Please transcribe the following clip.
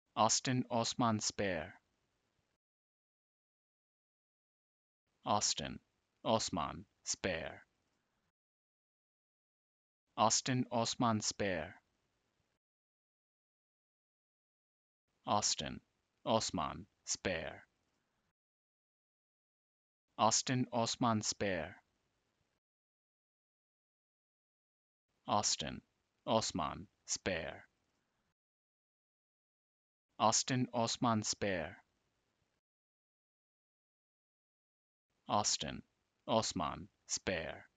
Austin Osman Spare. Austin Osman Spare. Austin Osman Spare. Austin Osman Spare. Austin Osman Spare. Austin Osman Spare. Austin Osman Spare. Austin Osman Spare.